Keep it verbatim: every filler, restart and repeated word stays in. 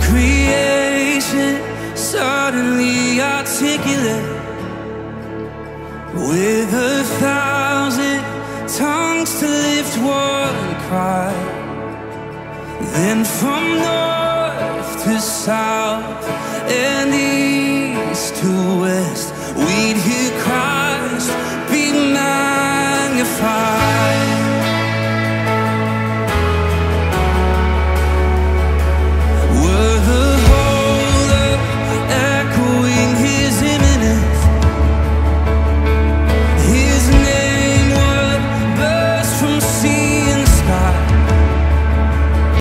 Creation suddenly articulate, with a thousand tongues to lift one cry. Then from north to south and east to west, we'd hear Christ be magnified.